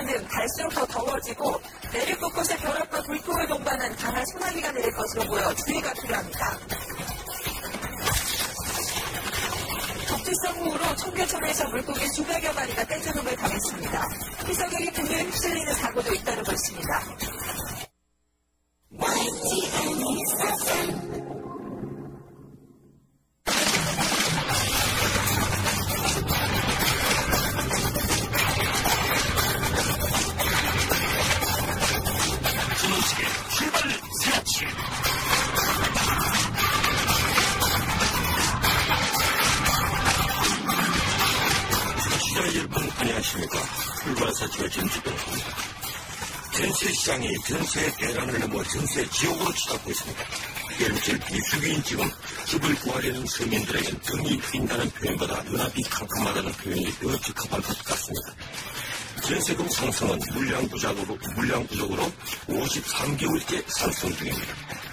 등 갈수록 더 더워지고 내륙 곳곳에 벼락과 불꽃을 동반한 강한 소나기가 내릴 것으로 보여 주의가 필요합니다. 적지성으로 청계천에서 물고기 수백여 마리가 떼죽음을 당했습니다. 희석역이 분명히 휩쓸리는 사고도 잇따르고 있습니다. 안녕하십니까. 출발사치와 전주병입니다. 전세시장이 전세 대란을 넘어 전세 지옥으로 치닫고 있습니다. 며칠 비수기인 지금 집을 구하려는 서민들에겐 등이 휜다는 표현보다 눈앞이 캄캄하다는 표현이 더 적합할 것 같습니다. 전세금 상승은 물량 부족으로 53개월째 상승 중입니다.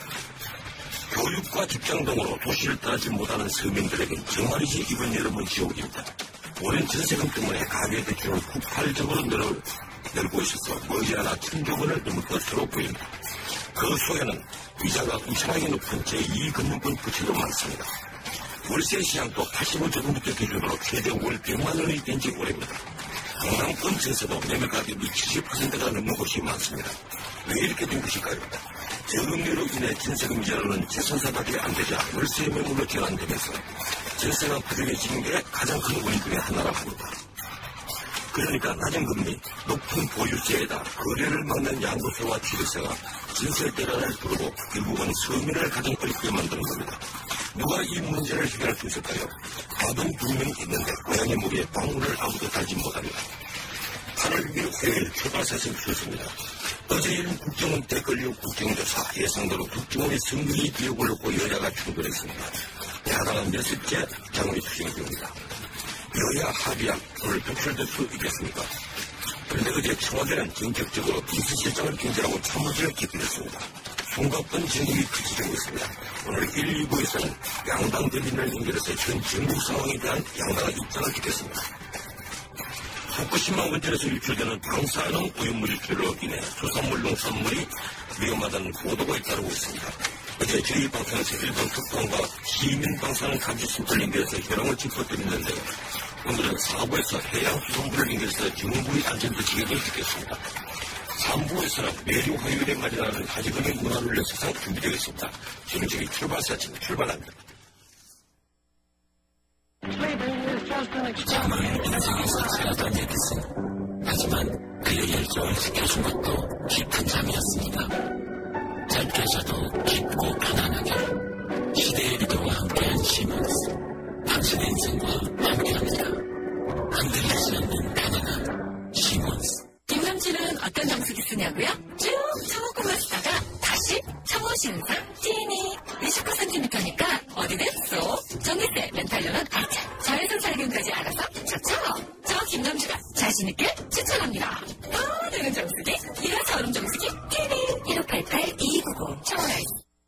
교육과 직장 등으로 도시를 떠나지 못하는 서민들에겐 정말이지 이번 여름은 지옥입니다. 오랜 전세금 때문에 가계 대출은 폭발적으로 늘고 있어서 머지않아 1,000조 원을 넘을 것으로 보입니다. 그 속에는 이자가 우천하게 높은 제2금융권 부채도 많습니다. 월세 시장도 85조금부터 기준으로 최대 월 100만 원이 된 지 오래입니다. 강남권 전세도 매매 가격이 70%가 넘는 곳이 많습니다. 왜 이렇게 된 것일까요? 저금리로 인해 전세금 이자로는 재산사밖에 안 되자 월세 매물로 전환되면서 전세가 부족해지는 게 가장 큰 원인 중에 하나라고 합니다. 그러니까 낮은 금리, 높은 보유세에다 거래를 막는 양도세와 취득세가 전세 대란을 부르고 결국은 서민을 가장 어렵게 만드는 겁니다. 누가 이 문제를 해결할 수 있을까요? 답은 분명히 있는데 고양이 목에 방울을 아무도 달지 못합니다. 8월 6일 화요일 출발사실 주셨습니다. 어제 이른 국정원대 권력 국정조사 예상대로 국정원의 승리 비용을 놓고 여야가 충돌했습니다. 야당은 몇십째 장외 추진 중입니다. 여야 합의안 오늘 표출될 수 있겠습니까? 그런데 어제 청와대는 전격적으로 비서실장을 경질하고 참모진을 기필했습니다. 송갑근 정국이 그치되고 있습니다. 오늘 1, 2부에서는 양당 대변인을 연결해서 현 전국 상황에 대한 양당의 입장을 듣겠습니다. 후쿠시마 원전에서 유출되는 방사능 오염물 유출로 인해 수산물, 농산물이 위험하다는 보도가 잇따르고 있습니다. 어제 저희 방송에서 일본 특공과 시민 방사능 감시 센터를 연결해서 현황을 짚어드렸는데 오늘은 4부에서 해양수산부를 연결해서 정부의 안전대책을 듣겠습니다. 3부에서는 매주 화요일에 마련하는 하지금의 문화를 세상 준비되겠습니다. 정적인 출발사진 출발합니다. 정말 인생에서 잘하던 얘기지. 하지만 그의 열정을 지켜준 것도 깊은 잠이었습니다. 짧게져도 깊고 편안하게 시대의 리더와 함께한 시몬스. 당신의 인생과 함께합니다. 흔들리지 않는 편안함 시몬스. 김남진은 어떤 정수기 쓰냐고요? 쭉 쳐먹고만 쓰다가 다시 쳐보신사 찌니 29cm니까 어디든 쏙 전기세 렌탈료는 알차 자외선 살균까지 알아서 좋죠. 저 김남주가 자신있게 추천합니다. 더 되는 정수기 이라서 얼음 정수기 TV 1588-2299 청원하겠습니다.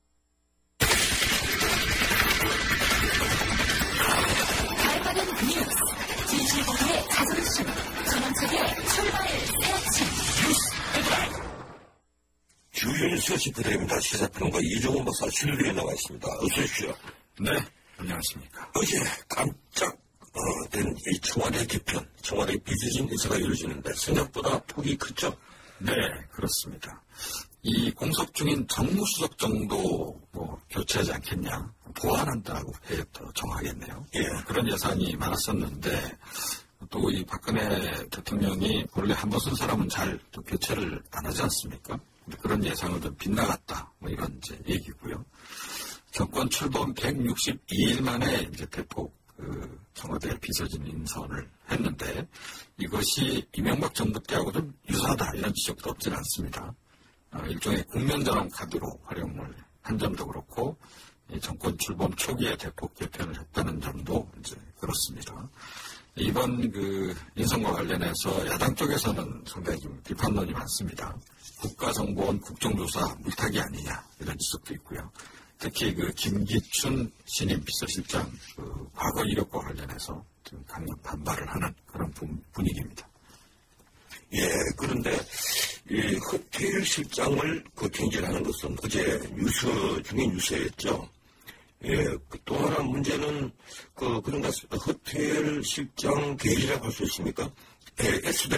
가을바른 뉴스 진실보도의 자존심 전원책의 출발 새아침 뉴스 헤드라인. 주요일 소식부터입니다. 시사평론가 이종훈 박사 실루에 나와 있습니다. 어서 오십시오. 네, 안녕하십니까. 어제 깜짝 된 이 청와대 개편, 청와대 비서진 인사가 이루어지는데 생각보다 폭이 크죠? 네, 그렇습니다. 이 공석 중인 정무수석 정도 교체하지 않겠냐, 보완한다고 해야 더 정하겠네요. 예. 그런 예상이 많았었는데 또 이 박근혜 대통령이 본래 한 번 쓴 사람은 잘 교체를 안 하지 않습니까? 그런 예상은 좀 빗나갔다, 이런 이제 얘기고요. 정권 출범 162일 만에 이제 대폭 청와대 비서진 인선을 했는데 이것이 이명박 정부 때하고 좀 유사하다 이런 지적도 없지는 않습니다. 일종의 국면전환 카드로 활용을 한 점도 그렇고 정권 출범 초기에 대폭 개편을 했다는 점도 이제 그렇습니다. 이번 인선과 관련해서 야당 쪽에서는 상당히 좀 비판론이 많습니다. 국가정보원 국정조사 물타기 아니냐 이런 지적도 있고요. 특히 김기춘 신임 비서실장 과거 이력과 관련해서 좀 강력 반발을 하는 그런 분위기입니다. 예, 그런데 이 호텔 실장을 경질하는 것은 어제 뉴스 중에 뉴스였죠. 예, 또 하나 문제는 그런가 호텔 실장 계획이라고 할 수 있습니까? 예, SD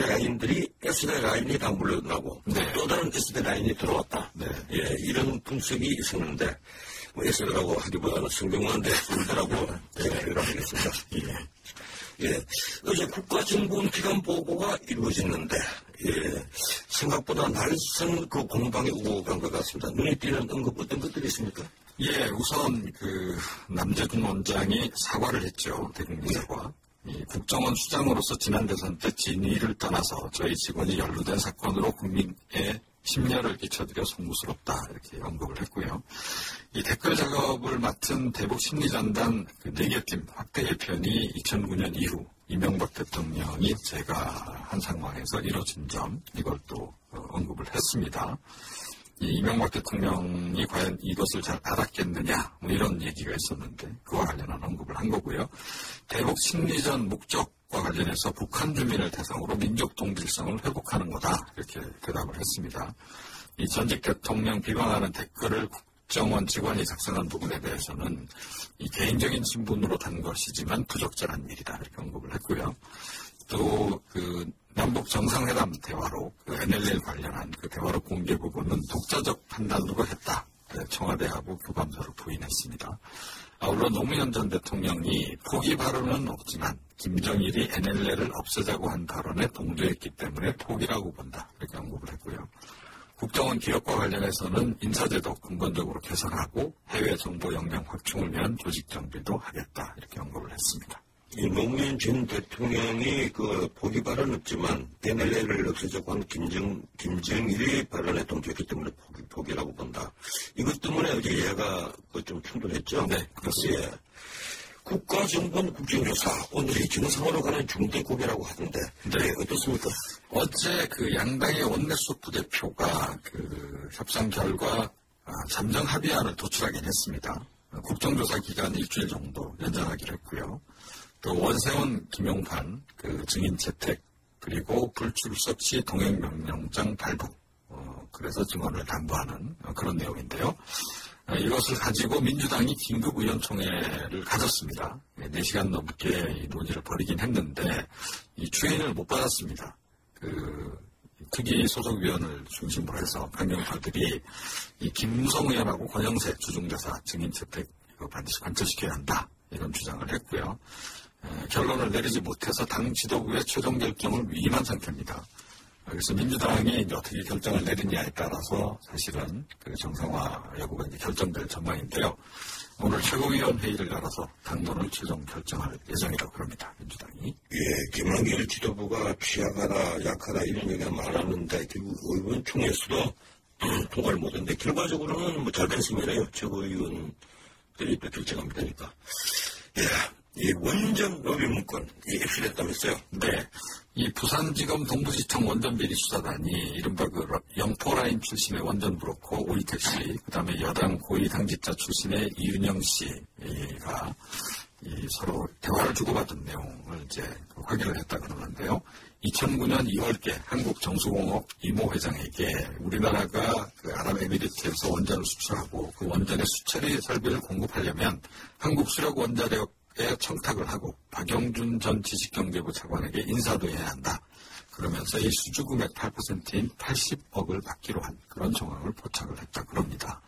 라인이 다 물러나고 네. 또 다른 SD 라인이 들어왔다. 네. 예, 이런 분석이 있었는데 SD라고 하기보다는 성경만 대수라고 대답을 하겠습니다. 예, 어제 국가정보원기관 보고가 이루어졌는데 예, 생각보다 날선 공방에 오고 간 것 같습니다. 눈에 띄는 언급 어떤 것들이 있습니까? 예, 우선 남재준 원장이 사과를 했죠. 대국민 사과. 이 국정원 수장으로서 지난 대선 때 진위를 떠나서 저희 직원이 연루된 사건으로 국민의 심려를 끼쳐드려 송구스럽다 이렇게 언급을 했고요. 이 댓글 작업을 맡은 대북 심리전단 4개 팀 확대 개편이 2009년 이후 이명박 대통령이 제가 한 상황에서 이뤄진 점 이걸 또 언급을 했습니다. 이명박 대통령이 과연 이것을 잘 알았겠느냐 이런 얘기가 있었는데 그와 관련한 언급을 한 거고요. 대북 심리전 목적과 관련해서 북한 주민을 대상으로 민족 동질성을 회복하는 거다 이렇게 대답을 했습니다. 이 전직 대통령 비방하는 댓글을 국정원 직원이 작성한 부분에 대해서는 이 개인적인 신분으로 단 것이지만 부적절한 일이다 이렇게 언급을 했고요. 또 남북 정상회담 대화로 NLL 관련한 대화록 공개 부분은 독자적 판단으로 했다. 청와대하고 교감서를 부인했습니다. 아울러 노무현 전 대통령이 포기 발언은 없지만 김정일이 NLL을 없애자고 한 발언에 동조했기 때문에 포기라고 본다. 이렇게 언급을 했고요. 국정원 기업과 관련해서는 인사제도 근본적으로 개선하고 해외 정보 역량 확충을 위한 조직 정비도 하겠다. 이렇게 언급을 했습니다. 이 노무현 전 대통령이 포기 발언은 없지만 NLL을 없애자고 한 김정일의 발언에 동조했기 때문에 포기라고 본다. 이것 때문에 어제 얘가 좀 충돌했죠? 네, 그렇습니다. 예. 국가정보원 국정조사 오늘이 정상으로 가는 중대 고비라고 하던데 네, 어떻습니까? 어제 양당의 원내수 부대표가 협상 결과 잠정 합의안을 도출하긴 했습니다. 국정조사 기간 일주일 정도 연장하기로 했고요. 또 원세훈, 김용판 증인 채택 그리고 불출석 시 동행명령장 발부 그래서 증언을 담보하는 그런 내용인데요. 이것을 가지고 민주당이 긴급의원총회를 가졌습니다. 4시간 넘게 논의를 벌이긴 했는데 이 추인을 못 받았습니다. 특위 소속위원을 중심으로 해서 강경파들이 이 김무성 의원하고 권영세 주중대사 증인 채택 이거 반드시 관철시켜야 한다 이런 주장을 했고요. 결론을 내리지 못해서 당 지도부의 최종 결정을 위임한 상태입니다. 그래서 민주당이 어떻게 결정을 내리냐에 따라서 사실은 정상화 여부가 결정될 전망인데요. 오늘 최고위원 회의를 열어서 당론을 최종 결정할 예정이라고 합니다. 민주당이. 예, 김한길 지도부가 취약하다, 약하다 이런 얘기가 많았는데 결국 의원 총회에서도 통과를 못했는데 결과적으로는 잘 됐습니다요. 최고위원들이 또 결정하면 되니까. 예. 이 원전 로비 문건 입수됐다면서요? 네. 이 부산지검 동부지청 원전비리 수사단이 이른바 영포라인 출신의 원전 브로커 오이택 씨, 그 다음에 여당 고위 당직자 출신의 이윤영 씨가 서로 대화를 주고받은 내용을 이제 확인을 했다 그러는데요. 2009년 2월께 한국정수공업 이모 회장에게 우리나라가 아랍에미리트에서 원전을 수출하고 그 원전의 수처리 설비를 공급하려면 한국 수력 원자력 에 청탁을 하고 박영준 전 지식경제부 차관에게 인사도 해야 한다. 그러면서 이 수주금액 8%인 80억을 받기로 한 그런 정황을 포착을 했다 그럽니다.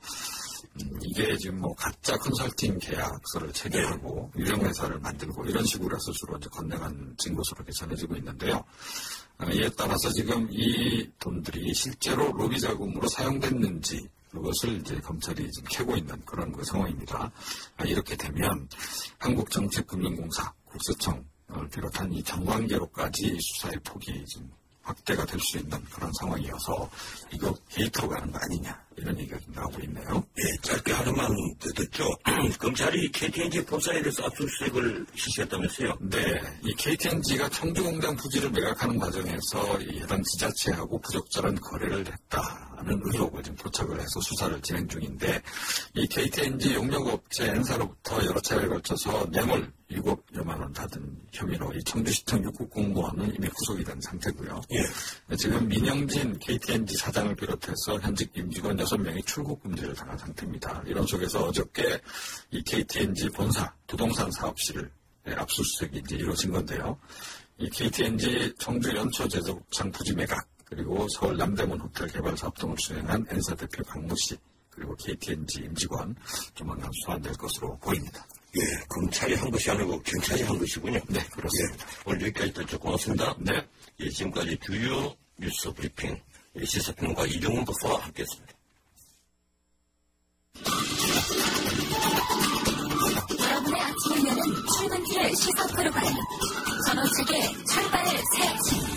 이게 지금 가짜 컨설팅 계약서를 체결하고 유령회사를 만들고 이런 식으로 해서 주로 이제 건네간 증거수로 전해지고 있는데요. 이에 따라서 지금 이 돈들이 실제로 로비 자금으로 사용됐는지 그것을 이제 검찰이 지금 캐고 있는 그런 상황입니다. 이렇게 되면 한국정책금융공사, 국세청을 비롯한 이 정관계로까지 수사의 폭이 지금 확대가 될 수 있는 그런 상황이어서 이거 게이트로 가는 거 아니냐 이런 얘기가 좀 나오고 있네요. 예, 짧게 하나만 더 듣죠. 검찰이 KTNG 법사에 대해서 압수수색을 실시했다면서요? 네, 이 KTNG가 청주공장 부지를 매각하는 과정에서 이 해당 지자체하고 부적절한 거래를 했다는 의혹을 지금 포착을 해서 수사를 진행 중인데 이 KTNG 용역업체 N사로부터 여러 차례에 걸쳐서 뇌물 6억여만 원 받은 혐의로 이 청주시청 6급 공무원은 이미 구속이 된 상태고요. 예. 지금 민영진 KTNG 사장을 비롯해서 현직 임직원 6명이 출국 금지를 당한 상태입니다. 이런 속에서 어저께 이 KTNG 본사 부동산 사업실을 압수수색이 이제 이루어진 건데요. 이 KTNG 청주 연초 제조업장 부지 매각 그리고 서울 남대문 호텔 개발 사업 등을 수행한 N사 대표 박모 씨 그리고 KTNG 임직원 조만간 소환될 것으로 보입니다. 예, 검찰이 한 것이 아니고 경찰이 한 것이군요. 네, 그렇습니다. 예, 오늘 여기까지 듣죠. 고맙습니다. 네. 예, 지금까지 주요 뉴스 브리핑 시사평론가 이종훈 박사와 함께했습니다. 여러분의 아침을 여는 출근길 시사 프로그램 전원책의 철발 새아침.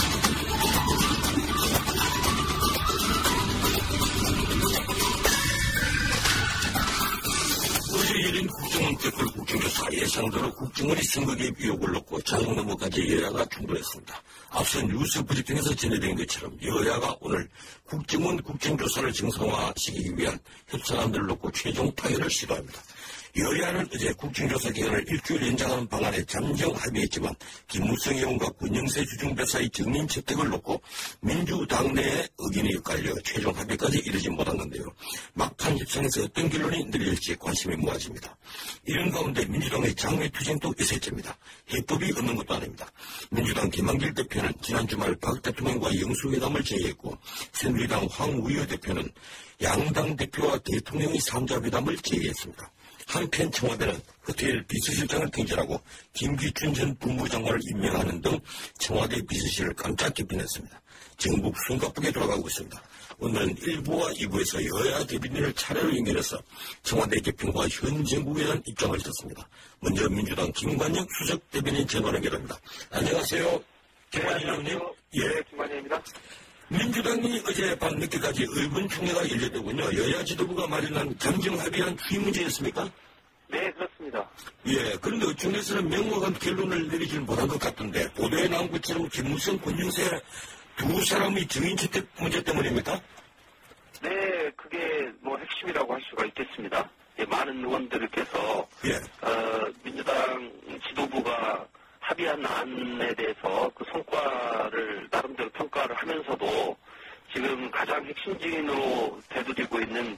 어제 열린 국정원 댓글 국정조사 예상대로 국정원이 선거 개입 의혹을 놓고 자정 넘어까지 여야가 충돌했습니다. 앞서 뉴스 브리핑에서 전해드린 것처럼 여야가 오늘 국정원 국정조사를 정상화시키기 위한 협상안들을 놓고 최종 타결을 시도합니다. 여야는 어제 국정조사 기간을 일주일 연장하는 방안에 잠정 합의했지만 김무성 의원과 권영세 주중대사의 증인 채택을 놓고 민주당 내에 의견이 엇갈려 최종 합의까지 이르지 못한 건데요. 막판 협상에서 어떤 결론이 내릴지 관심이 모아집니다. 이런 가운데 민주당의 장외투쟁도 이색제입니다. 해법이 없는 것도 아닙니다. 민주당 김한길 대표는 지난 주말 박 대통령과 영수회담을 제의했고 새누리당 황우여 대표는 양당 대표와 대통령의 3자 회담을 제의했습니다. 한편 청와대는 호텔 비서실장을 경질하고 김기춘 전 법무장관을 임명하는 등 청와대 비서실을 깜짝 개편했습니다. 정국 숨가쁘게 돌아가고 있습니다. 오늘은 1부와 2부에서 여야 대변인을 차례로 연결해서 청와대 개편과 현 정국에 대한 입장을 듣습니다. 먼저 민주당 김관영 수석 대변인 전화 연결합니다. 안녕하세요. 김관영 의원님. 예, 김관영입니다. 민주당이 어젯밤 늦게까지 의원총회가 열렸더군요. 여야 지도부가 마련한 잠정 합의한 추이 문제였습니까? 네, 그렇습니다. 예, 그런데 어청에서는 명확한 결론을 내리지는 못한 것 같던데 보도에 나온 것처럼 김무성, 권영세 두 사람의 증인 채택 문제 때문입니까? 네, 그게 뭐 핵심이라고 할 수가 있겠습니다. 예, 많은 의원들께서 민주당 지도부가 합의한 안에 대해서 그 성과를 나름대로 평가를 하면서도 지금 가장 핵심 증인으로 대두되고 있는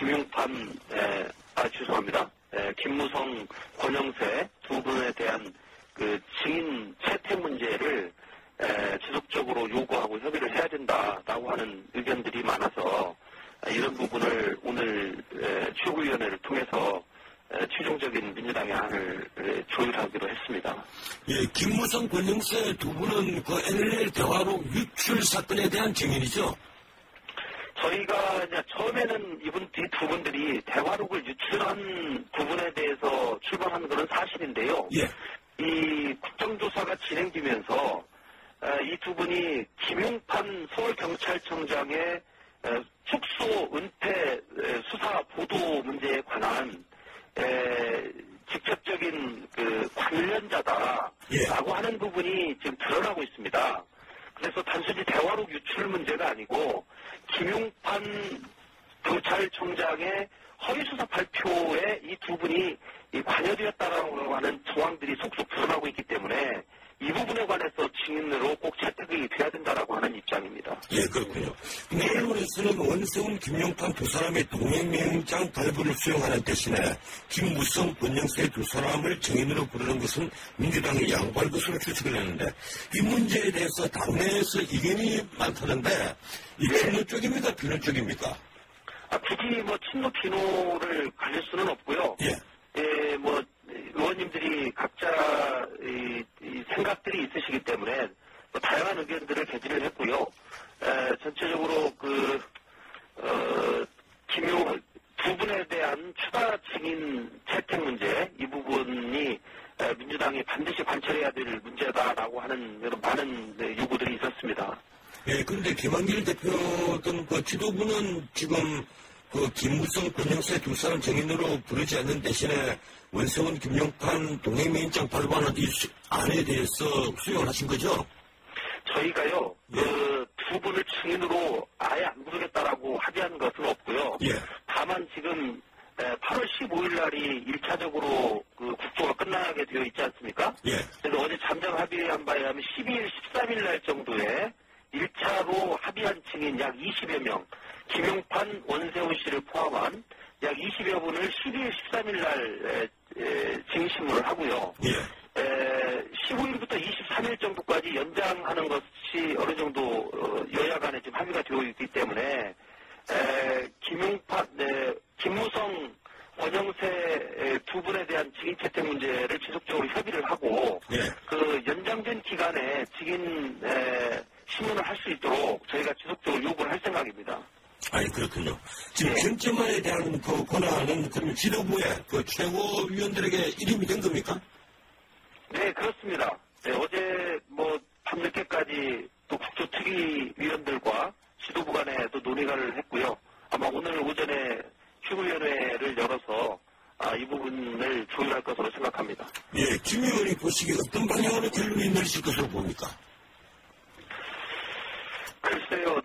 김무성, 권영세 두 분에 대한 그 증인 채택 문제를 지속적으로 요구하고 협의를 해야 된다라고 하는 의견들이 많아서 이런 부분을 오늘 최고위원회를 통해서 최종적인 민주당의 안을 조율하기로 했습니다. 예, 김무성, 권영세 두 분은 그 NLL 대화록 유출 사건에 대한 증인이죠? 저희가 이제 처음에는 이 두 분들이 대화록을 유출한 부분에 대해서 출발한 것은 사실인데요. 예. 이 국정조사가 진행되면서 이 두 분이 김용판 서울경찰청장의 축소 은폐 수사 보도 문제에 관한 직접적인 그 관련자다라고 하는 부분이 지금 드러나고 있습니다. 그래서 단순히 대화록 유출 문제가 아니고 김용판 경찰청장의 허위수사 발표에 이 두 분이 관여되었다라고 하는 정황들이 속속 드러나고 있기 때문에 이 부분에 관해서 증인으로 꼭 채택이 돼야 된다라고 하는 입장입니다. 예, 그렇군요. 근데 언론에서는 원세훈, 김용판 두 사람의 동행명장 발부를 수용하는 대신에 김무성, 권영세 두 사람을 증인으로 부르는 것은 민주당이 양보할 것으로 추측을 했는데 이 문제에 대해서 당내에서 의견이 많다는데 이 친노 쪽입니까? 비노 쪽입니까? 굳이 뭐 친노 비노를 가릴 수는 없고요. 예. 예, 뭐 의원님들이 각자 이 생각들이 있으시기 때문에 뭐 다양한 의견들을 개진을 했고요. 전체적으로 두 분에 대한 추가 증인 채택 문제 이 부분이 민주당이 반드시 관철해야 될 문제다라고 하는 많은 요구들이 있었습니다. 예, 그런데 김한길 대표 등 그 지도부는 지금 그 김무성, 권영세 두 사람 증인으로 부르지 않는 대신에 원세훈, 김용판 동행명장 발부하는 이 안에 대해서 수용을 하신 거죠? 저희가요, 예. 두 분을 증인으로 아예 안 부르겠다라고 합의한 것은 없고요. 예. 다만 지금 8월 15일 날이 1차적으로 그 국조가 끝나게 되어 있지 않습니까? 예. 그래서 어제 잠정 합의한 바에 하면 12일, 13일 날 정도에 1차로 합의한 증인 약 20여 명, 김용판, 원세훈 씨를 포함한 약 20여 분을 12일, 13일 날 증인신문을 하고요. 예. 15일부터 23일 정도까지 연장하는 것이 어느 정도 여야 간에 지금 합의가 되어 있기 때문에 김무성, 권영세 두 분에 대한 증인 채택 문제를 지속적으로 협의를 하고 예. 그 연장된 기간에 증인 신문을 할 수 있도록 저희가 지속적으로 요구를 할 생각입니다. 아니, 그렇군요. 지금 견제만에 대한 그 권한은 그러면 지도부의 그 최고위원들에게 이름이 된 겁니까? 네, 그렇습니다. 네, 어제 밤늦게까지 또 국조특위위원들과 지도부 간에 또 논의를 했고요. 아마 오늘 오전에 휴무위원회를 열어서 이 부분을 조율할 것으로 생각합니다. 예, 김 의원이 보시기에 어떤 방향으로 결론이 내리실 것으로 봅니까? 글쎄요,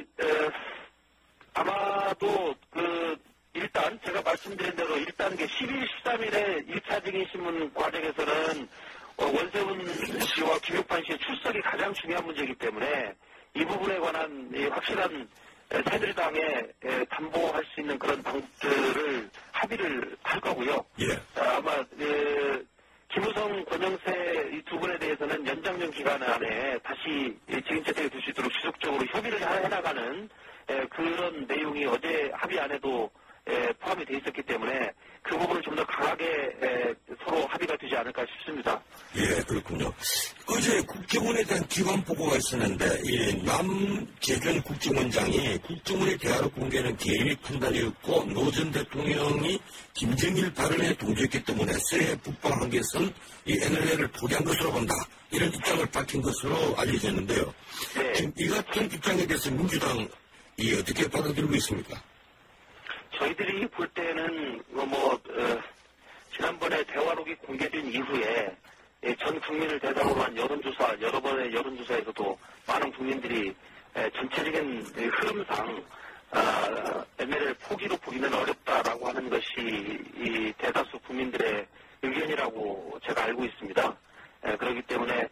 아마도 일단 제가 말씀드린 대로 1단계 12일, 13일에 1차 증인신문 과정에서는 원세훈 씨와 김용판 씨의 출석이 가장 중요한 문제이기 때문에 이 부분에 관한 확실한 새누리당에 담보할 수 있는 그런 방법들을 합의를 할 거고요. 예. 아마 김우성, 권영세 이 두 분에 대해서는 연장된 기간 안에 다시 증인 채택에 둘 수 있도록 지속적으로 협의를 해나가는 그런 내용이 어제 합의안에도 포함이 되어 있었기 때문에 그 부분을 좀 더 강하게 서로 합의가 되지 않을까 싶습니다. 예, 그렇군요. 어제 국정원에 대한 기관 보고가 있었는데 이 남재균 국정원장이 국정원의 대화로 공개하는 개인의 판단이었고 노 전 대통령이 김정일 발언에 동조했기 때문에 새해 북방 한계선 이 NLL을 포기한 것으로 본다. 이런 입장을 밝힌 것으로 알려졌는데요. 네. 지금 이 같은 입장에 대해서 민주당이 어떻게 받아들이고 있습니까? 저희들이 볼 때는 지난번에 대화록이 공개된 이후에 전 국민을 대상으로 한 여론조사, 여러 번의 여론조사에서도 많은 국민들이 전체적인 흐름상 NLL 포기로 보기는 어렵다라고 하는 것이 이 대다수 국민들의 의견이라고 제가 알고 있습니다. 그렇기 때문에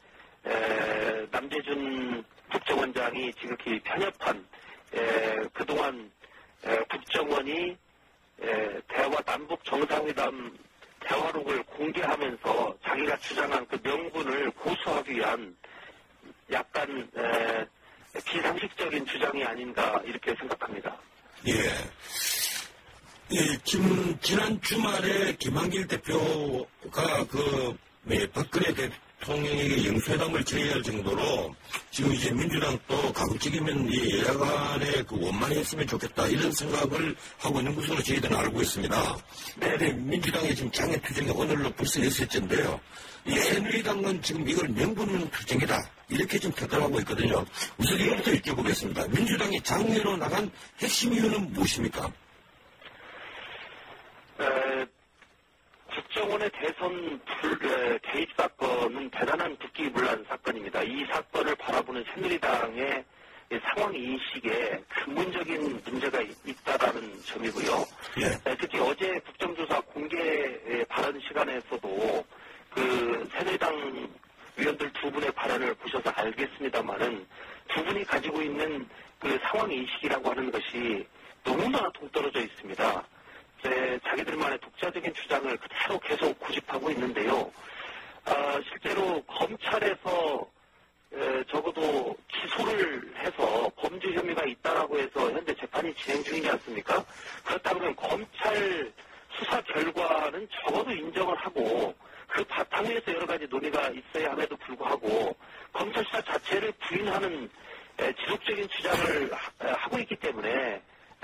남재준 국정원장이 지극히 편협한 그동안 국정원이 남북 정상회담 대화록을 공개하면서 자기가 주장한 그 명분을 고수하기 위한 약간 비상식적인 주장이 아닌가 이렇게 생각합니다. 예. 지난 주말에 김한길 대표가 박근혜 대통령의 영수회담을 제의할 정도로 지금 이제 민주당도 가급적이면 이 여야 간에 원만히 했으면 좋겠다 이런 생각을 하고 있는 것으로 저희들은 알고 있습니다. 그런데 민주당의 지금 장애 투쟁이 오늘로 벌써 6일째인데요. 이 새누리당은 지금 이걸 명분 투쟁이다 이렇게 지금 평가하고 있거든요. 우선 이것부터 여쭤보겠습니다. 민주당이 장애로 나간 핵심 이유는 무엇입니까? 국정원의 대선 개입 사건은 대단한 국기문란 사건입니다. 이 사건을 바라보는 새누리당의 상황 인식에 근본적인 문제가 있다라는 점이고요. 예. 특히 어제 국정조사 공개 발언 시간에서도 그 새누리당 위원들 두 분의 발언을 보셔서 알겠습니다만은 두 분이 가지고 있는 그 상황 인식이라고 하는 것이 너무나 동떨어져 있습니다. 자기들만의 독자적인 주장을 그대로 계속 고집하고 있는데요. 실제로 검찰에서 적어도 기소를 해서 범죄 혐의가 있다라고 해서 현재 재판이 진행 중이지 않습니까? 그렇다 그러면 검찰 수사 결과는 적어도 인정을 하고 그 바탕에서 여러 가지 논의가 있어야 함에도 불구하고 검찰 수사 자체를 부인하는 지속적인 주장을 하고 있기 때문에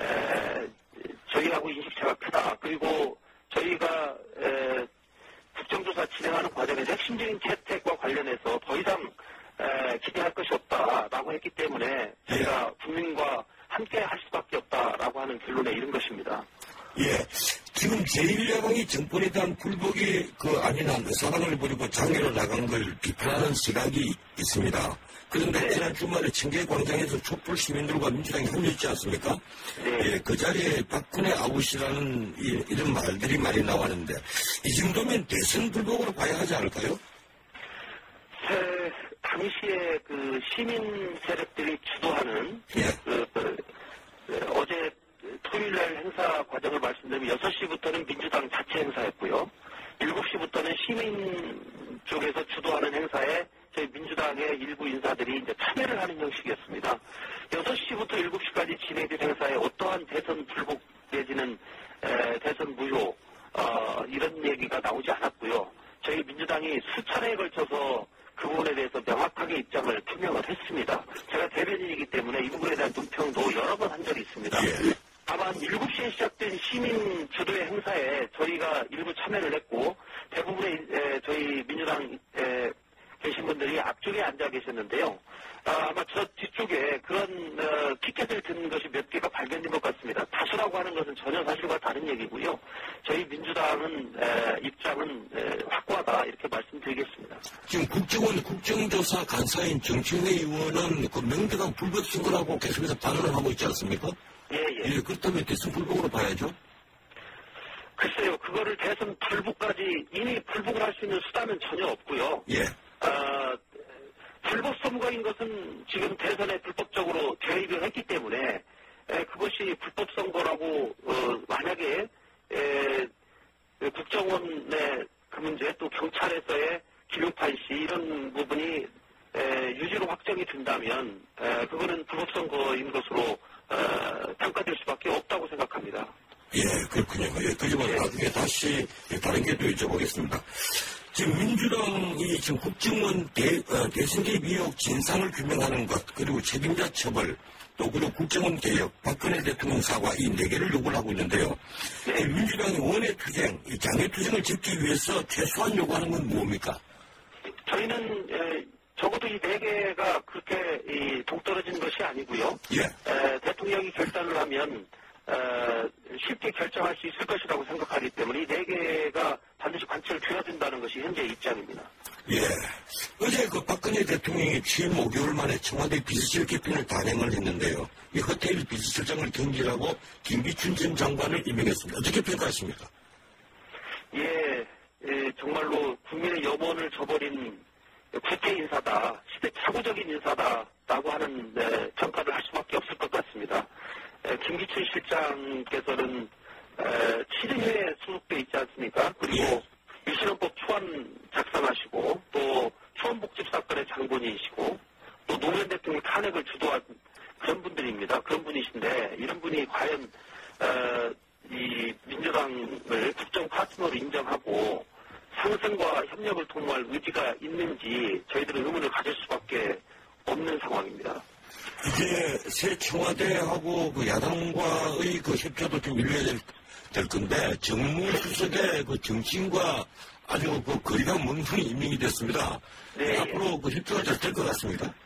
저희하고 인식차가 크다. 그리고 저희가 국정조사 진행하는 과정에서 핵심적인 채택과 관련해서 더 이상 기대할 것이 없다라고 했기 때문에 저희가 국민과 함께 할 수밖에 없다라고 하는 결론에 이른 것입니다. 예. 지금 제1야당이 정권에 대한 불복이 아닌 한 의사당을 버리고 장애로 나간 걸 비판하는 시각이 있습니다. 그런데 지난 주말에 청계광장에서 촛불 시민들과 민주당이 합류했지 않습니까? 예, 그 자리에 박근혜 아웃이라는 이런 말들이 많이 나왔는데 이 정도면 대선 불복으로 봐야 하지 않을까요? 당시에 그 시민 세력들이 주도하는 어제 토요일날 행사 과정을 말씀드리면 6시부터는 민주당 자체 행사였고요. 7시부터는 시민 쪽에서 주도하는 행사에 저희 민주당의 일부 인사들이 이제 참여를 하는 형식이었습니다. 6시부터 7시까지 진행된 행사에 어떠한 대선 불복 내지는 대선 무효 이런 얘기가 나오지 않았고요. 저희 민주당이 수차례에 걸쳐서 그 부분에 대해서 명확하게 입장을 표명을 했습니다. 제가 대변인이기 때문에 이 부분에 대한 논평도 여러 번 한 적이 있습니다. 다만 7시에 시작된 시민 주도의 행사에 저희가 일부 참여를 했고 대부분의 저희 민주당 계신 분들이 앞쪽에 앉아 계셨는데요. 아마 저 뒤쪽에 그런 티켓을 든 것이 몇 개가 발견된 것 같습니다. 다수라고 하는 것은 전혀 사실과 다른 얘기고요. 저희 민주당은 입장은 확고하다 이렇게 말씀드리겠습니다. 지금 국정원 국정조사 간사인 정치회 의원은 그 명백한 불법 선거라고 계속해서 반응을 하고 있지 않습니까? 예, 그렇다면 대선 불복으로 봐야죠. 글쎄요, 그거를 대선 불복까지 이미 불복을 할 수 있는 수단은 전혀 없고요. 불법 선거인 것은 지금 대선에 불법적으로 개입을 했기 때문에 그것이 불법 선거라고 만약에 국정원의 그 문제 또 경찰에서의 김용판 씨 이런 부분이 유지로 확정이 된다면 그거는 불법 선거인 것으로 평가될 수밖에 없다고 생각합니다. 예, 그렇군요. 예, 그지만 나중에 다시 다른 게 또 여쭤보겠습니다. 지금 민주당이 지금 국정원 대선 개입 의혹 진상을 규명하는 것, 그리고 책임자 처벌, 또 그리고 국정원 개혁, 박근혜 대통령 사과 이 4개를 요구를 하고 있는데요. 민주당이 원외 투쟁, 이 장외 투쟁을 잡기 위해서 최소한 요구하는 건 뭡니까? 저희는 적어도 이 4개가 그렇게 동떨어진 것이 아니고요. 대통령이 결단을 하면 쉽게 결정할 수 있을 것이라고 생각하기 때문에 이 4개가 반드시 관철을 줘야 된다는 것이 현재 입장입니다. 어제 그 박근혜 대통령이 취임 5개월 만에 청와대 비서실 개편을 단행을 했는데요. 이 허태일 비서실장을 경질하고 김기춘 전 장관을 임명했습니다. 어떻게 평가하십니까? 정말로 국민의 염원을 저버린 국회 인사다, 시대착오적인 인사다라고 하는 평가를 할 수밖에 없을 것 같습니다. 김기춘 실장께서는 취재회에 소속돼 있지 않습니까? 그리고 유신헌법 초안 작성하시고 또 초원복집 사건의 장본인이시고 또 노무현 대통령 탄핵을 주도한 그런 분들입니다. 그런 분이신데 이런 분이 과연 이 민주당을 국정 파트너로 인정하고 상생과 협력을 도모할 의지가 있는지 저희들은 의문을 가질 수밖에 없는 상황입니다. 이제 새 청와대하고 그 야당과의 그 협조도 좀 이루어야 될 건데 정무수석의 그 정치인과 아주 그 거리가 먼 분이 임명이 됐습니다. 앞으로 그 협조가 잘 될 것 같습니다.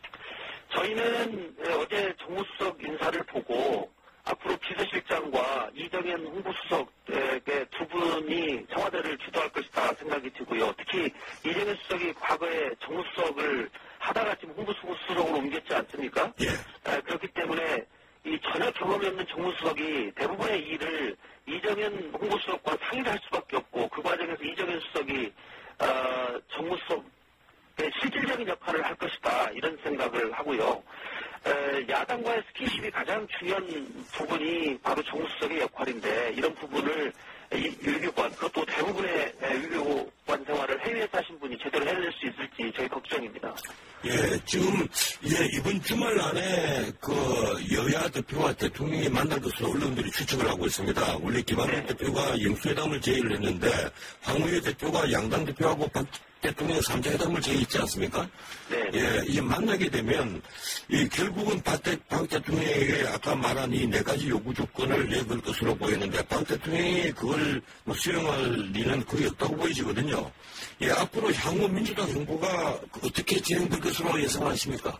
저희는 어제 정무수석 인사를 보고 앞으로 비서실장과 이정현 홍보수석의 두 분이 청와대를 주도할 것이다 생각이 들고요. 특히 이정현 수석이 과거에 정무수석을 하다가 지금 홍보수석으로 옮겼지 않습니까? 그렇기 때문에 이 전혀 경험이 없는 정무수석이 대부분의 일을 이정현 홍보수석과 상의를 할 수밖에 없고 그 과정에서 이정현 수석이 정무수석의 실질적인 역할을 할 것이다 이런 생각을 하고요. 야당과의 스킨십이 가장 중요한 부분이 바로 정무수석의 역할인데 이런 부분을 외교관, 그것도 대부분의 외교관 생활을 해외에서 하신 분이 제대로 해낼 수 있을지 저희 걱정입니다. 지금 이번 주말 안에 그 여야 대표와 대통령이 만날 것으로 언론들이 추측을 하고 있습니다. 원래 김한길 대표가 영수회담을 제의를 했는데 황우여 대표가 양당 대표하고 박 대통령 3자 회담을 제의했지 않습니까? 이제 만나게 되면 결국은 박 대통령에게 아까 말한 이 4가지 요구 조건을 내걸 것으로 보이는데 박 대통령이 그걸 수용할 리는 거의 없다고 보이지거든요. 앞으로 향후 민주당 행보가 어떻게 진행될 것으로 예상하십니까?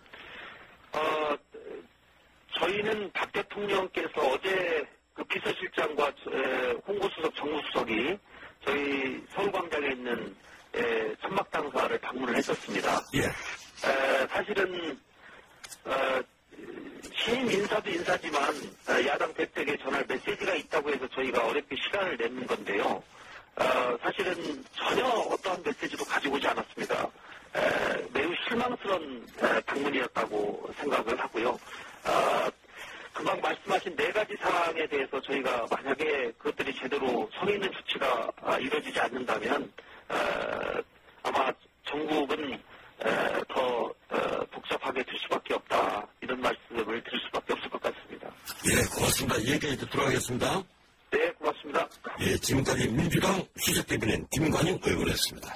저희는 박 대통령께서 어제 그 비서실장과 홍보수석, 정무수석이 저희 서울광장에 있는 천막당사를 방문을 했었습니다. 사실은 신임 인사도 인사지만 야당 대표에게 전할 메시지가 있다고 해서 저희가 어렵게 시간을 내는 건데요. 사실은 전혀 어떠한 메시지도 가지고 오지 않았습니다. 매우 실망스러운 방문이었다고 생각을 하고요. 금방 말씀하신 4가지 사항에 대해서 저희가 만약에 그것들이 제대로 성의 있는 조치가 이루어지지 않는다면 아마 정국은 더 복잡하게 될 수밖에 없다. 이런 말씀을 드릴 수밖에 없을 것 같습니다. 예, 고맙습니다. 얘기 듣도록 하겠습니다. 네, 고맙습니다. 예, 지금까지 민주당 수석대변인 김관영 의원이었습니다.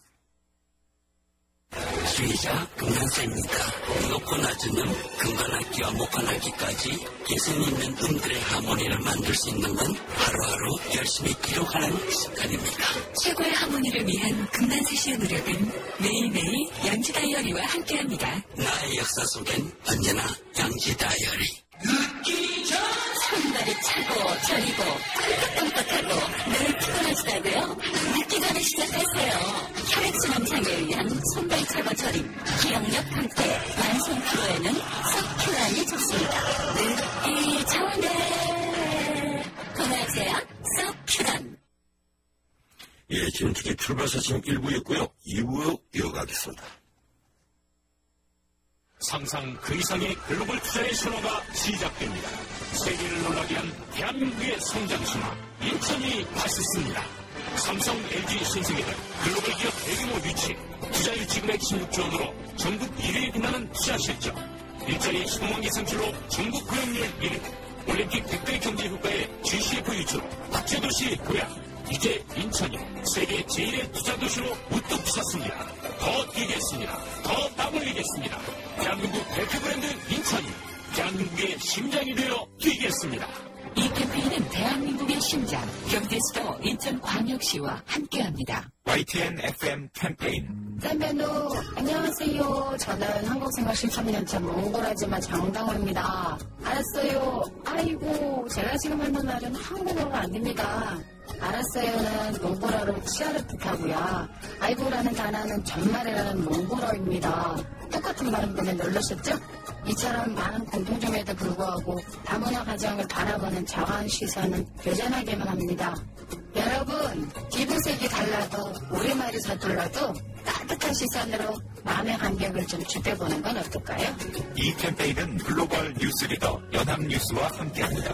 주의자 금강사입니다. 높고 낮은 금관악기와 목관악기까지 개성 있는 음들의 하모니를 만들 수 있는 건 하루하루 열심히 기록하는 습관입니다. 최고의 하모니를 위한 금강사시의 노력은 매일매일 양지 다이어리와 함께합니다. 나의 역사 속엔 언제나 양지 다이어리. 손발이 차고 저리고 꿀꺽꿀꺽하고 늘 피곤하시다고요? 늦기 전에 시작하세요. 혈액순환 장애를 위한 손발 차고 저림, 기억력 함께 완성 피로에는 썩큐란이 좋습니다. 늘 일정대 건강제약 썩큐란. 예, 지금까지 출발 사진 1부였고요. 2부 이어가겠습니다. 상상 그 이상의 글로벌 투자의 신호가 시작됩니다. 세계를 놀라게 한 대한민국의 성장 신화 인천이 다시 씁니다. 삼성, LG 신세계는 글로벌 기업 대규모 유치, 투자율 지금액 16조 원으로 전국 1위에 빛나는 투자 실적, 일자리 15만 개 창출로 전국 고용률 1위, 올림픽 100배 경제 효과의 GCF 유출, 국제도시 도약, 이제 인천이 세계 제1의 투자도시로 우뚝 섰습니다. 더 뛰겠습니다. 더 땀 흘리겠습니다. 대한민국 대표 브랜드 인천이 대한민국의 심장이 되어 뛰겠습니다. 이 캠페인은 대한민국의 심장, 경제수도 인천광역시와 함께합니다. YTN FM 캠페인. 쌤배노 안녕하세요. 저는 한국생활 13년차 몽골하지만 장당호입니다. 알았어요. 아이고 제가 지금 하는 말은 한국어가 아닙니다. 알았어요는 몽골어로 치아를 뜻하고요. 아이고라는 단어는 전말이라는 몽골어입니다. 똑같은 발음들에 놀라셨죠? 이처럼 많은 공통점에도 불구하고 다문화 가정을 바라보는 정한 시선은 여전하게만 합니다. 여러분, 기분색이 달라도 우리말이 서툴러도 따뜻한 시선으로 마음의 간격을 좀 좁혀보는 건 어떨까요? 이 캠페인은 글로벌 뉴스 리더 연합뉴스와 함께합니다.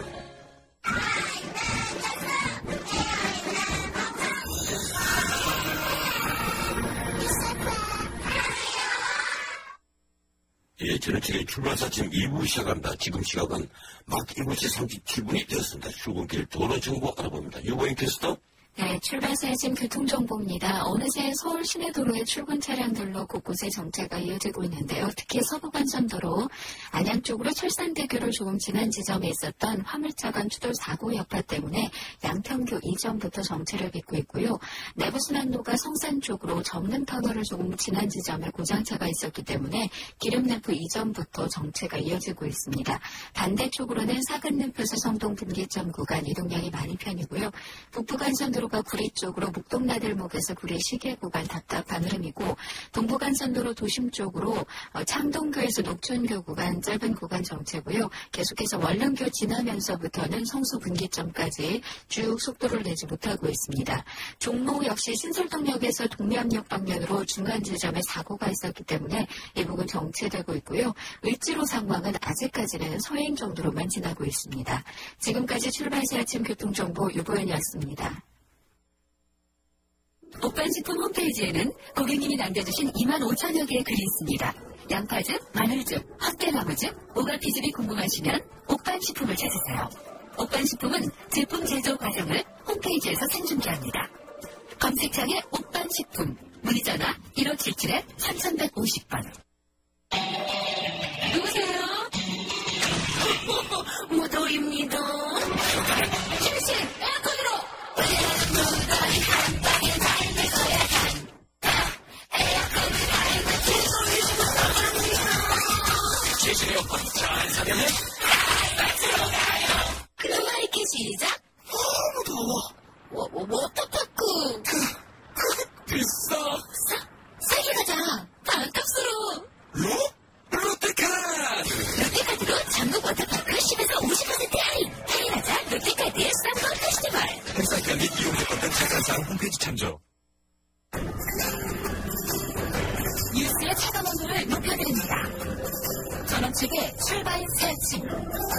예, 지나치게 출발사 지금 2부 시작합니다. 지금 시각은 막 7시 37분이 되었습니다. 출근길 도로 정보 알아봅니다. 유보인 캐스터. 네, 출발사의 지금 교통정보입니다. 어느새 서울 시내도로의 출근 차량들로 곳곳에 정체가 이어지고 있는데요. 특히 서부간선도로 안양 쪽으로 철산대교를 조금 지난 지점에 있었던 화물차 추돌 사고 여파 때문에 양평교 이전부터 정체를 빚고 있고요. 내부순환로가 성산 쪽으로 정릉터널을 조금 지난 지점에 고장차가 있었기 때문에 기름램프 이전부터 정체가 이어지고 있습니다. 반대쪽으로는 사근램프에서 성동 분기점 구간 이동량이 많은 편이고요. 북부간선도로 구리 쪽으로 목동나들목에서 구리 시계 구간 답답한 흐름이고 동부간선도로 도심 쪽으로 창동교에서 녹촌교 구간 짧은 구간 정체고요. 계속해서 월릉교 지나면서부터는 성수 분기점까지 쭉 속도를 내지 못하고 있습니다. 종로 역시 신설동역에서 동면역 방면으로 중간 지점에 사고가 있었기 때문에 이 부분 정체되고 있고요. 을지로 상황은 아직까지는 서행 정도로만 지나고 있습니다. 지금까지 출발시 아침 교통정보 유보연이었습니다. 옥반식품 홈페이지에는 고객님이 남겨주신 25,000여 개의 글이 있습니다. 양파즙, 마늘즙, 헛개나무즙, 오가피즙이 궁금하시면 옥반식품을 찾으세요. 옥반식품은 제품 제조 과정을 홈페이지에서 생중계합니다. 검색창에 옥반식품, 문의전화 1577-3150번. 누구세요? 무도입니다. 김씨, 에어컨으로! 제시레어컨 잘 사려면 클로마이크 시작. 무더워. 워터파크. 비싸. 세게 가자. 반값으로. 축하드립니다. 전원책의 출발 세침.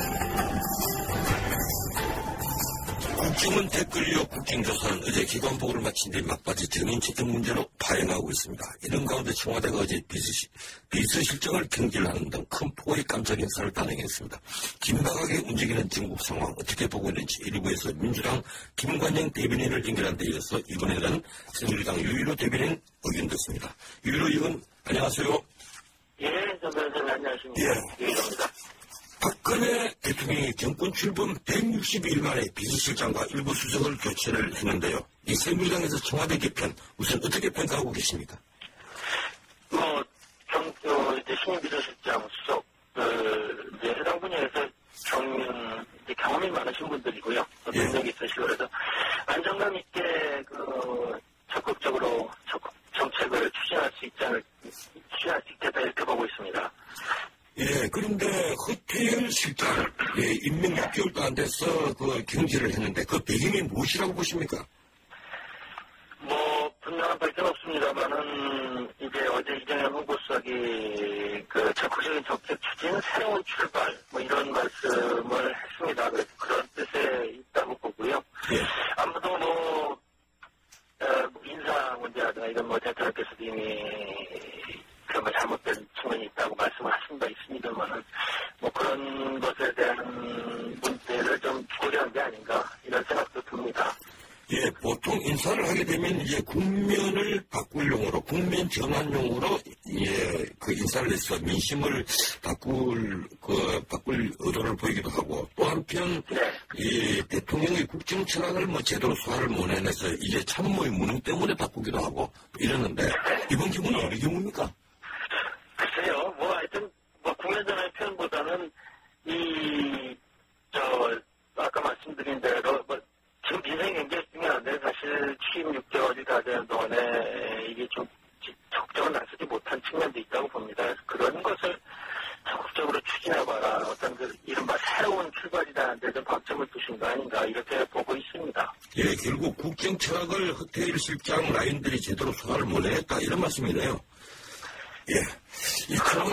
국정원 댓글료 국정조사는 어제 기관보고를 마친 뒤 막바지 정인책정 문제로 파행하고 있습니다. 이런 가운데 청와대가 어제 비서실장을 경질하는 등 큰 폭의 깜짝 행사를 단행했습니다. 긴박하게 움직이는 정국 상황 어떻게 보고 있는지 1부에서 민주당 김관영 대변인을 연결한 데 이어서 이번에는 새누리당 유일호 대변인 의견 듣습니다. 유일호 의원 안녕하세요. 예, 선배님 안녕하십니까. 예. 유일호입니다. 박근혜 대통령이 정권 출범 160일 만에 비서실장과 일부 수석을 교체를 했는데요. 이 새누리당에서 청와대 개편 우선 어떻게 평가하고 계십니까? 이제 신임 비서실장 수석, 이제 해당 분야에서 경험이 많으신 분들이고요. 능력이 있으시고 그래서 안정감 있게 적극적으로 정책을 추진할 수 있겠다 이렇게 보고 있습니다. 예, 그런데 허태열 실장, 임명 6개월도 안 돼서 경질을 했는데 그 배경이 무엇이라고 보십니까? 분명한 발견 없습니다만은 이제 어제 이정현 후보수석이 적극적인 정책 추진, 새로운 출발 이런 말씀을 했습니다. 그래서 그런 뜻에 있다고 보고요. 예. 아무도 인사 문제라든가 이런 대통령께서도 이미 잘못된 측면이 있다고 말씀하신 바 있습니다만은 그런 것에 대한 문제를 좀 고려한 게 아닌가 이런 생각도 듭니다. 예, 보통 인사를 하게 되면 이제 국면을 바꿀 국면 전환용으로 인사를 해서 민심을 바꿀 의도를 보이기도 하고 또 한편 이 대통령의 국정 철학을 제대로 소화를 못 해내서 이제 참모의 무능 때문에 바꾸기도 하고 이러는데 이번 경우는 어느 경우입니까? 글쎄요, 하여튼 국면 전환의 표현보다는 아까 말씀드린 대로 지금 민생이 굉장히 중요한데 사실 취임 6개월이 다 되는 동안에 이게 좀 적정을 나서지 못한 측면도 있다고 봅니다. 그래서 그런 것을 적극적으로 추진해봐라. 어떤 이른바 새로운 출발이라는 데 좀 방점을 두신 거 아닌가 이렇게 보고 있습니다. 예, 결국 국정 철학을 허태일 실장 라인들이 제대로 소화를 못 해냈다 이런 말씀이네요. 예.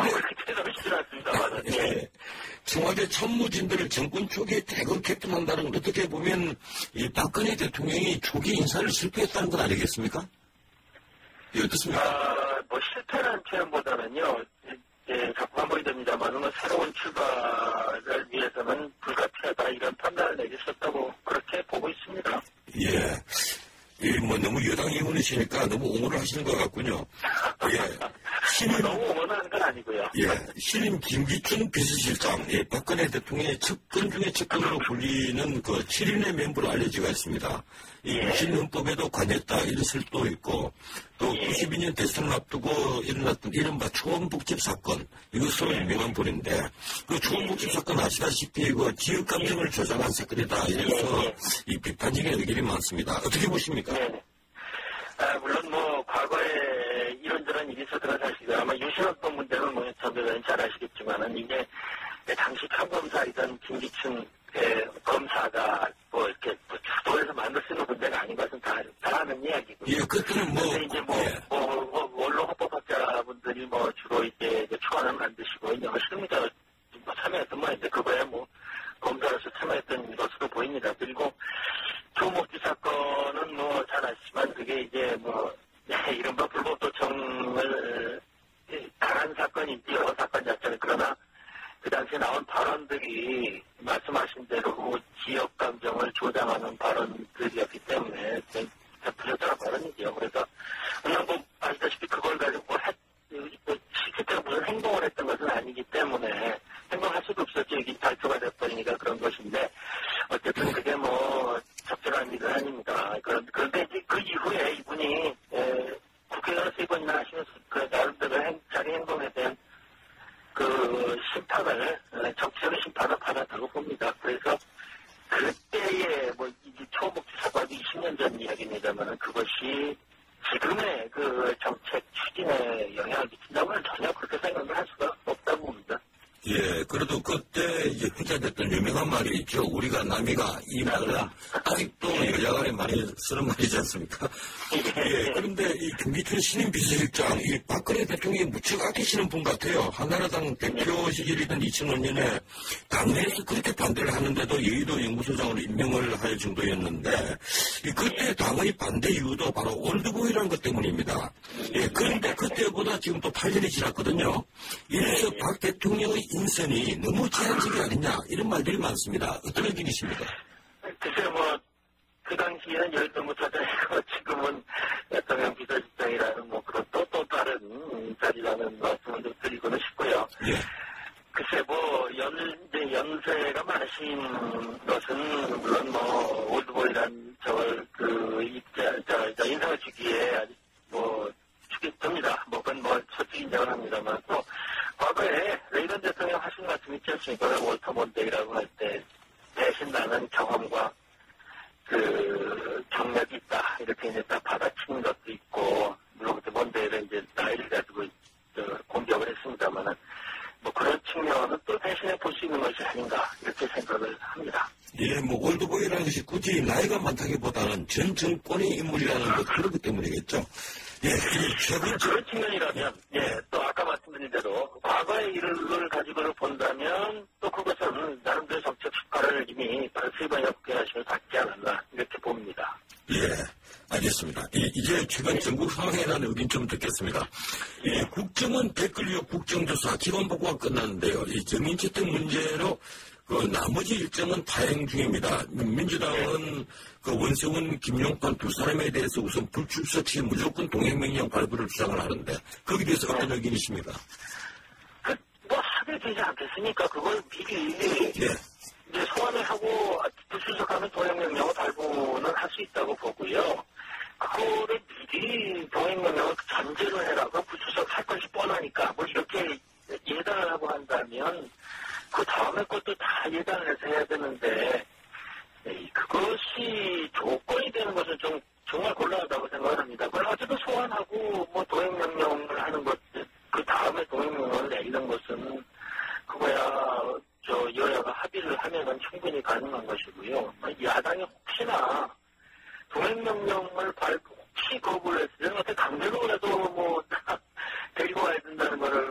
청와대 참모진들을 정권 초기에 대거 개편한다는 건 어떻게 보면 이 박근혜 대통령이 초기 인사를 실패했다는 건 아니겠습니까? 예, 어떻습니까? 실패라는 표현보다는요, 자꾸 반복이 됩니다만, 새로운 출발을 위해서는 불가피하다 이런 판단을 내리셨다고 그렇게 보고 있습니다. 예. 너무 여당 의원이시니까 너무 옹호를 하시는 것 같군요. 예. 너무 옹호하는 건 아니고요. 예. 신임 김기춘 비서실장, 박근혜 대통령의 측근 중에 측근으로 불리는 7인의 멤버로 알려지고 있습니다. 이 신헌법에도 관여했다 이런 설도 있고 또 92년 대선을 앞두고 일어났던 이른바 초원복집 사건 이것으로 유명한 분인데 그 초원복집 사건 아시다시피 지역 감정을 조장한 사건이다 이래서 이 비판적인 의견이 많습니다. 어떻게 보십니까? 네. 물론 과거에 이런저런 일이 있었던 사실이고 아마 유신헌법 문제는 전대변인 잘 아시겠지만은 이게 당시 평검사이던 김기춘 검사가 이렇게 주도해서 만들 수 있는 문제가 아닌 것은 다 아는 이야기고요. 예, 그때는 근데 이제 원로 헌법학자분들이 주로 이제 초안을 만드시고 이제 실무자 참여했던 이제 그거에 검사로서 참여했던 것으로 보입니다. 그리고 조목지 사건은 잘 아시지만 그게 이제 이른바 불법 도청을 당한 사건이지요. 사건 자체는. 그러나 그 당시에 나온 발언들이 말씀하신 대로 지역 감정을 조장하는 발언들이었기 때문에 부적절한 발언이죠. 그래서 그냥 아시다시피 그걸 가지고 실제로 무슨 행동을 했던 것은 아니기 때문에 행동할 수도 없었죠. 이게 발표가 돼버리니까 그런 것인데 어쨌든 그게 적절한 일은 아닙니다. 그런데 이제 그 이후에 이분이 국회의원에서 이번이나 하시면서 나름대로 자기 행동에 대한 심판을 정치적인 심판을 받았다고 봅니다. 그래서 그때의 초복지 사과도 20년 전 이야기입니다만 그것이 지금의 정책 추진에 영향을 미친다고는 전혀 그렇게 생각을 할 수가 없다고 봅니다. 예, 그래도 그때 이제 회자됐던 유명한 말이 있죠. 우리가 남이가 이 말은 아직도 여야 간에 많이 쓰는 말이지 않습니까? 예, 그런데 이 김기춘 신임 비서실장, 이 박근혜 대통령이 무척 아끼시는 분 같아요. 한나라당 대표 시절이던 2005년에 당내에서 그렇게 반대를 하는데도 여의도 연구소장으로 임명을 할 정도였는데, 그때 당의 반대 이유도 바로 올드보이라는 것 때문입니다. 예, 그런데 그때보다 지금 또 8년이 지났거든요. 이래서 박 대통령의 인선이 너무 제한적이 아니냐 이런 말들이 많습니다. 어떤 의견이십니까? 글쎄요, 그 당시에는 열도무차장이고 지금은 대통령 비서실장이라는 그런 또 다른 자리라는 말씀을 좀 드리고는 싶고요. 예. 글쎄 이제 연세가 많으신 것은 물론 올드보이란 인상을 주기에 아주 주겠습니다. 그건 솔직히 인정을 합니다만 또 과거에 레이건 대통령 하신 말씀 있지 않습니까? 월터 몬데이라고 할 때 대신 나는 경험과 경력이 있다. 이렇게 이제 딱 받아치는 것도 있고, 물론 그때 몬데이를 이제 나이를 가지고 공격을 했습니다만은, 그런 측면은 또 대신에 볼 수 있는 것이 아닌가, 이렇게 생각을 합니다. 예, 올드보이라는 것이 굳이 나이가 많다기보다는 전 정권의 인물이라는 것, 그렇기 때문이겠죠. 예, 그런 측면이라면, 또 아까 말씀드린 대로, 과거의 일을 가지고 본다면, 또 그것은 나름대로 정책 효과를 이미 수입원이나 국회의원을 받지 않았나, 이렇게 봅니다. 예, 알겠습니다. 이제 최근 전국 상황에 대한 의견 좀 듣겠습니다. 예, 국정원 댓글 의혹 국정조사 기본 보고가 끝났는데요. 이 정인채택 문제로 나머지 일정은 파행 중입니다. 민주당은 원세훈, 김용판 두 사람에 대해서 우선 불출석 시 무조건 동행명령 발부를 주장을 하는데 거기에 대해서 어떤 의견이십니까? 합의되지 않겠습니까? 그걸 미리 이제 소환을 하고 불출석하면 동행명령을 발부는 할 수 있다고 보고요. 그거를 미리 동행명령을 전제로 해라고 불출석할 것이 뻔하니까 이렇게 예단을 하고 한다면 그 다음에 것도 다 예단을 해서 해야 되는데 그것이 조건이 되는 것은 좀 정말 곤란하다고 생각을 합니다. 그걸 어쨌든 소환하고 동행명령을 하는 것, 그 다음에 동행명령을 내리는 것은 그거야 여야가 합의를 하면은 충분히 가능한 것이고요. 야당이 혹시나 동행명령을 혹시 거부를 했을 때는 어떻게 강제로라도 데리고 와야 된다는 거를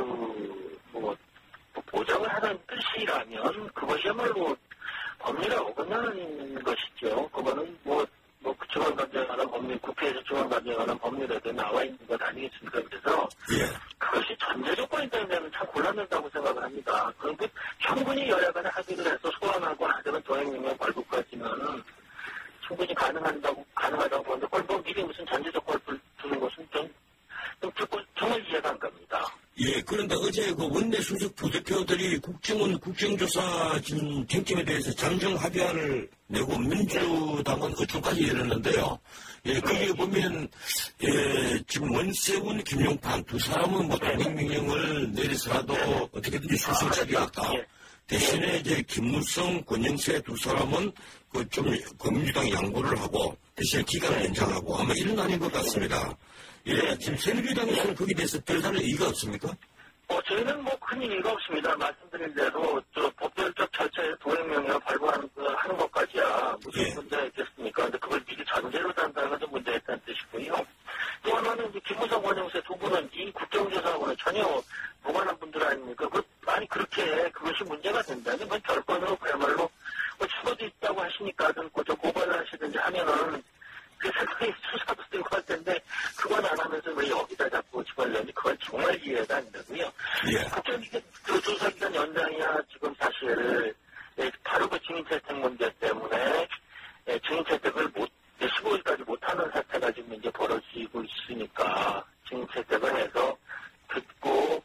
보장을 하는 뜻이라면 그것이야말로 법률에 어긋나는 것이죠. 그거는 중앙 감정하는 법률, 국회에서 중앙 감정하는 법률에도 나와 있는 것 아니겠습니까? 그래서 그것이 전제 조건이 되면 참 곤란하다고 생각을 합니다. 그럼 충분히 여야 간에 합의를 해서 소환하고 하자면 동행명령 발부까지는 충분히 가능하다고 보는데 그걸 미리 무슨 전제 조건을 두는 것은 좀 정말 이해가 안 갑니다. 예, 그런데 어제 원내 수석 부대표들이 국정원 국정조사 쟁점에 대해서 잠정 합의안을 내고 민주당은 어쩌까지 이르는데요. 예, 거기에 보면, 지금 원세훈, 김용판 두 사람은 동행명령을 내리서라도 어떻게든지 수습 처리했다. 대신에 이제 김무성, 권영세 두 사람은 민주당 양보를 하고 대신에 기간을 연장하고 아마 이런 아닌 것 같습니다. 예, 지금 새누리당에서는 거기에 대해서 별다른 의의가 없습니까? 저희는 큰 의의가 없습니다. 말씀드린 대로 법률적 절차에 동행명령을 발부하는 것까지야 무슨 문제가 있겠습니까? 근데 그걸 미리 전제로 단다는 것은 문제가 있다는 뜻이고요. 또 하나는 이제 김무성, 권영세 두 분은 이 국정조사하고는 전혀 무관한 분들 아닙니까? 그렇게 그것이 문제가 된다면 그건 결권으로 그야말로 죽어도 있다고 하시니까 고발을 하시든지 하면은 그 상당히 수사도 들고 할 텐데 그건 안 하면서 왜 여기다 자꾸 집어넣는지 그건 정말 이해가 안 되고요. 국정조사기간 연장이야 지금 사실 바로 증인채택 문제 때문에 증인채택을 15일까지 못하는 사태가 지금 이제 벌어지고 있으니까 증인채택을 해서 듣고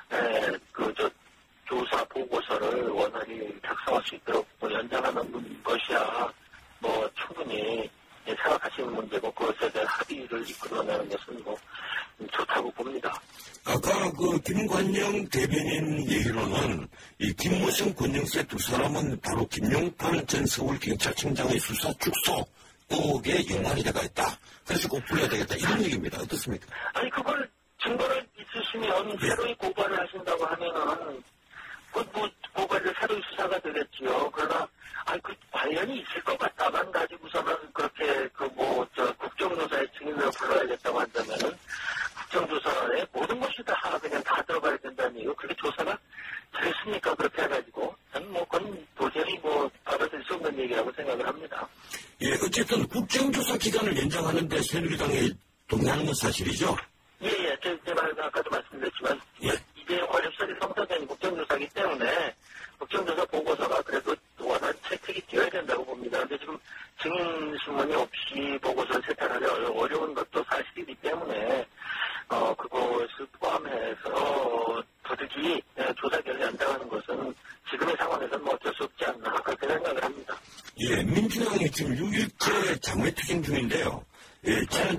조사 보고서를 원활히 작성할 수 있도록 연장하는 것이야 충분히 생각하시는 문제고 그것에 대한 합의를 이끌어내는 것은 좋다고 봅니다. 아까 김관영 대변인 얘기로는 이 김무성, 권영세 두 사람은 바로 김용판 전 서울경찰청장의 수사 축소 의혹에 연관이 되어 있다. 그래서 꼭 불러야 되겠다. 이런 얘기입니다. 어떻습니까? 아니 그걸 증거를 있으시면 새로이 고발을 하신다고 하면은 그거가 이제 새로운 수사가 되겠지요. 그러나, 그 관련이 있을 것 같다만 가지고서는 그렇게 국정조사의 증인을 불러야겠다고 한다면은 국정조사에 모든 것이 다 그냥 다 들어가야 된다는 얘기고, 그게 조사가 되겠습니까? 그렇게 해가지고. 저는 그건 도저히 받아들일 수 없는 얘기라고 생각을 합니다. 예, 어쨌든 국정조사 기간을 연장하는데 새누리당이 동의하는 건 사실이죠? 예. 제가 아까도 말씀드렸지만, 예. 이제 어렵사리 성사된 국정조사이기 때문에 국정조사 보고서가 그래도 워낙 채택이 되어야 된다고 봅니다. 근데 지금 증인신문이 없이 보고서를 채택하기 어려운 것도 사실이기 때문에, 그것을 포함해서 도둑이 조사 결과 연장하는 것은 지금의 상황에서는 어쩔 수 없지 않나, 그렇게 생각을 합니다. 예, 민주당이 지금 6일째 장외투쟁 중인데요. 예, 지난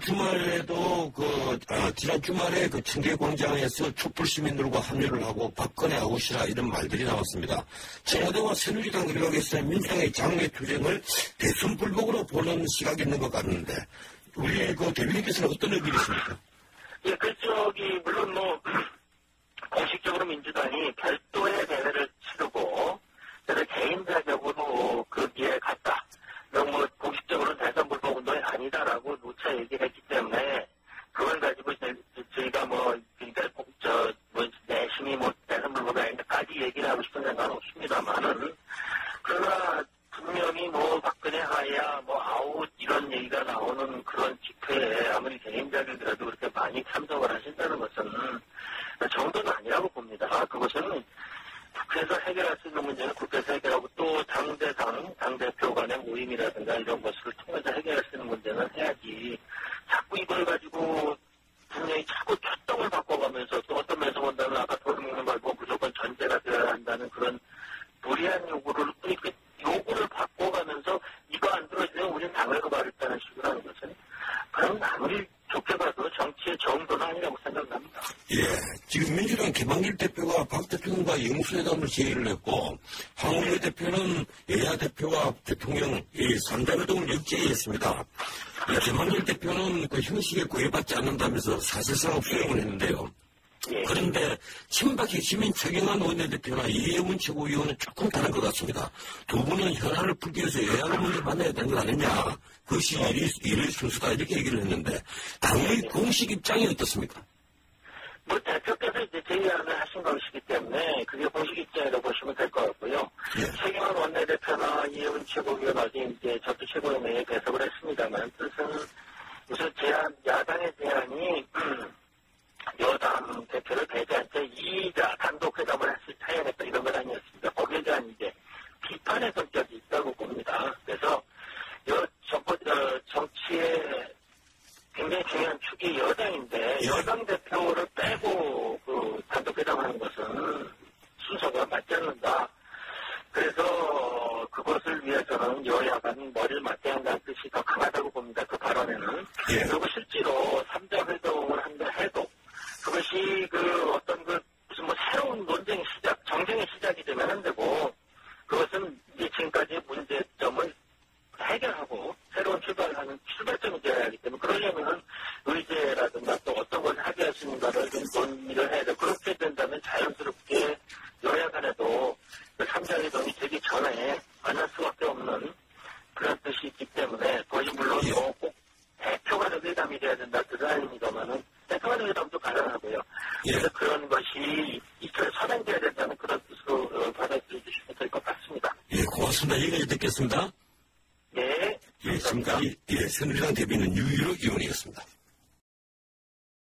주말에 그 청계광장에서 촛불 시민들과 합류를 하고 박근혜 아웃이라 이런 말들이 나왔습니다. 청와대와 새누리당 일각에서 민주당의 장외투쟁을 대선불복으로 보는 시각이 있는 것 같는데, 우리 대변인께서는 어떤 의견이십니까? 예, 물론 공식적으로 민주당이 별도의 대회를 치르고, 그래서 개인 자격으로 거기에 갔다. 공식적으로 대선불복 운동이 아니다라고 누차 얘기를 했기 때문에, 그걸 가지고 저희가 내심이 대선불복이 아닌데까지 얘기를 하고 싶은 생각은 없습니다만은, 그러나 분명히 박근혜 하야, 아웃 이런 얘기가 나오는 그런 집회에 아무리 개인 자격이라도 그렇게 많이 참석을 하신다는 것은 정도는 아니라고 봅니다. 그것은 국회에서 해결할 수 있는 문제는 국회에서 해결하고, 또 당대표 간의 모임이라든가 이런 것을 통해서 해결할 수 있는 문제는 해야지, 자꾸 이걸 가지고 분명히 자꾸 초점을 바꿔가면서, 또 어떤 면에서 본다면 아까 도둑먹는 말고 무조건 전제가 되어야 한다는 그런 무리한 요구를 바꿔가면서 이거 안 들어주면 우리는 당을 고발했다는 식으로 하는 것은, 그럼 아무리 좋게 봐도 정치의 정도는 아니라고 생각합니다. 예, 지금 민주당 김한길 대표가 박 대통령과 영수회담을 제의를 했고, 황운하 대표는 여야 대표와 대통령 이 3자 회동을 역제의했습니다. 김한길 대표는 그 형식에 구애받지 않는다면서 사실상 수용을 했는데요. 예. 그런데 친박 핵심인 최경환 원내대표나 이해운 최고위원은 조금 다른 것 같습니다. 두 분은 현안을 풀기 위해서 여야를 먼저 만나야 되는 거 아니냐. 그것이 일의 순수다 이렇게 얘기를 했는데, 당의 공식 입장이 어떻습니까? 대표께서 이제 제의안을 하신 것이기 때문에 그게 공식 입장이라고 보시면 될 것 같고요. 예. 최경환 원내대표나 이해운 최고위원 어제 이제 저도 최고위원회에 배석을 했습니다만, 뜻은 우선 야당의 제안이 여당 대표를 배제한 채 2자 단독 회담을 해야겠다 이런 건 아니었습니다. 거기에 대한 이제 비판의 성격이 있다고 봅니다. 그래서 정치의 굉장히 중요한 축이 여당인데, 여당 대표를 빼고 단독 회담하는 것은 순서가 맞지 않는다. 그래서 그것을 위해서는 여야가 머리를 맞대야 한다는 뜻이 더 강하다고 봅니다. 그 발언에는. 예. 그리고 실제로 3자 회동을 한다 해도 그것이 무슨 새로운 논쟁의 시작, 정쟁의 시작이 되면 안 되고, 그것은 이제 지금까지의 문제점을 해결하고 새로운 출발점이 되어야 하기 때문에, 그러려면은 의제라든가 또 어떤 걸 합의할 수 있는가를 좀 논의를 해야 돼. 그렇게 된다면 자연스럽게 여야 간에도 3자 회동이 되기 전에 만날 수밖에 없는 그런 뜻이 있기 때문에, 그것이 물론 꼭 대표 간의 회담이 돼야 된다 뜻은 아닙니다만은, 대표 간의 회담도 가능하고요. 예. 그래서 그런 것이 이처럼 선행돼야 된다는 그런 뜻으로 받아들여 주시면 될 것 같습니다. 예, 고맙습니다. 여기까지 듣겠습니다. 네. 예, 지금까지 새누리당 대변인 유일호 의원이었습니다.